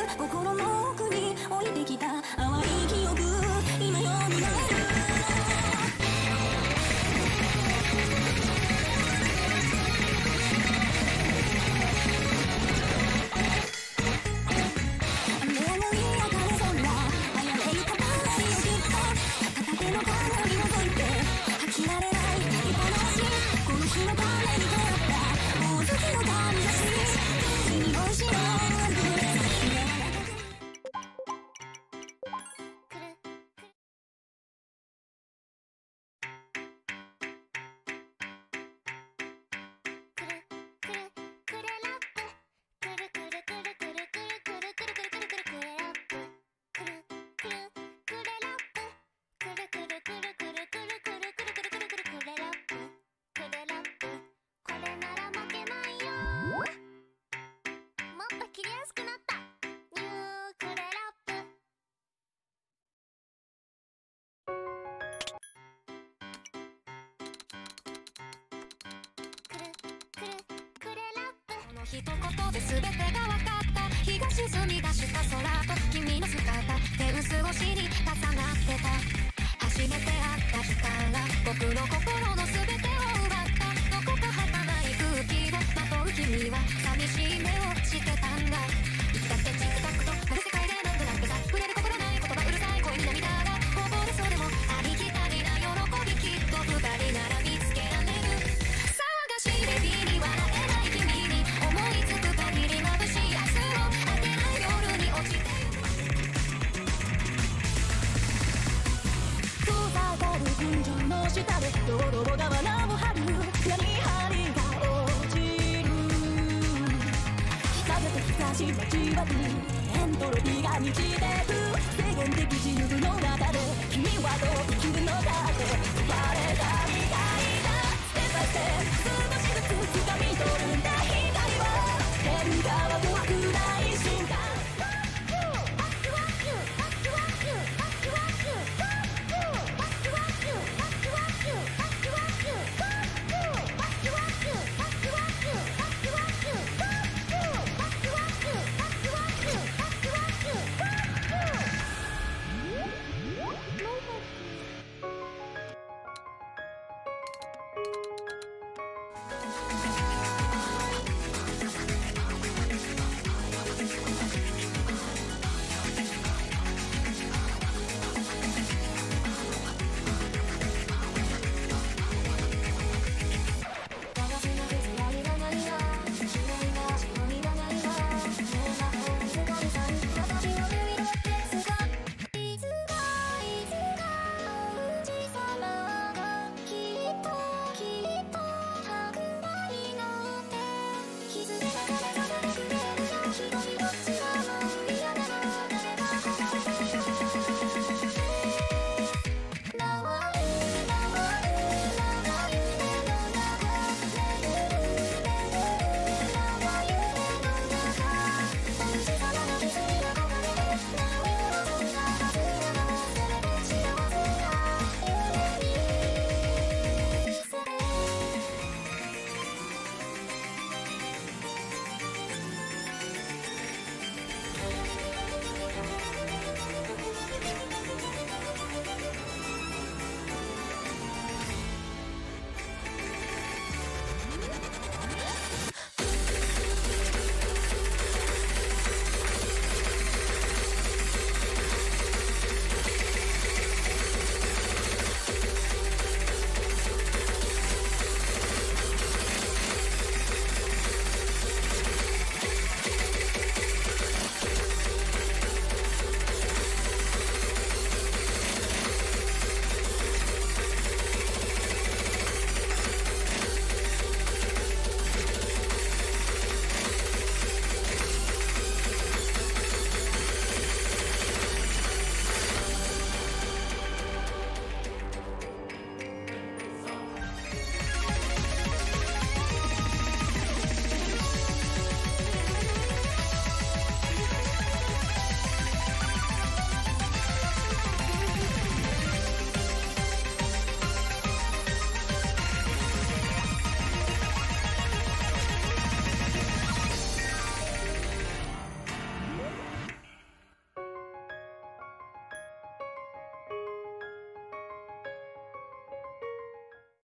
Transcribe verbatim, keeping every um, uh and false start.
心の奥に降りてきた淡い記憶、今よみがえる。 一言で全てが分かった日が沈み出した空と君の姿手薄越しに重なってた。初めて会った日から僕の心の全てを奪った。どこか儚い空気をまとう君は寂しい目をしてたんだ。いつだってチクタクとなる世界でなんとなくさ触れることがない言葉うるさい声に涙がこぼれそうでもありきたりな喜びきっと二人なら見つけられる。騒がしいレビーに笑えない君に思いつく限り眩しい明日を当てない夜に落ちて遠ざかる群青の下で堂々が罠を張る闇針が落ちる。風と日差し交わりエントロピーが満ちてく制限的自由の中で君は